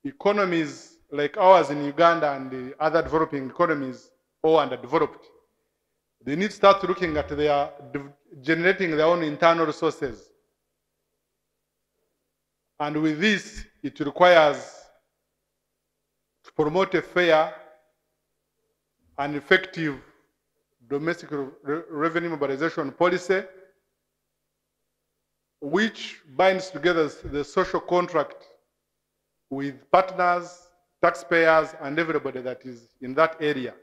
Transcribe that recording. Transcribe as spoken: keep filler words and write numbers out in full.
economies like ours in Uganda and the other developing economies or underdeveloped, they need to start looking at their generating their own internal resources. And with this, it requires to promote a fair and effective domestic re revenue mobilization policy, which binds together the social contract with partners, taxpayers, and everybody that is in that area.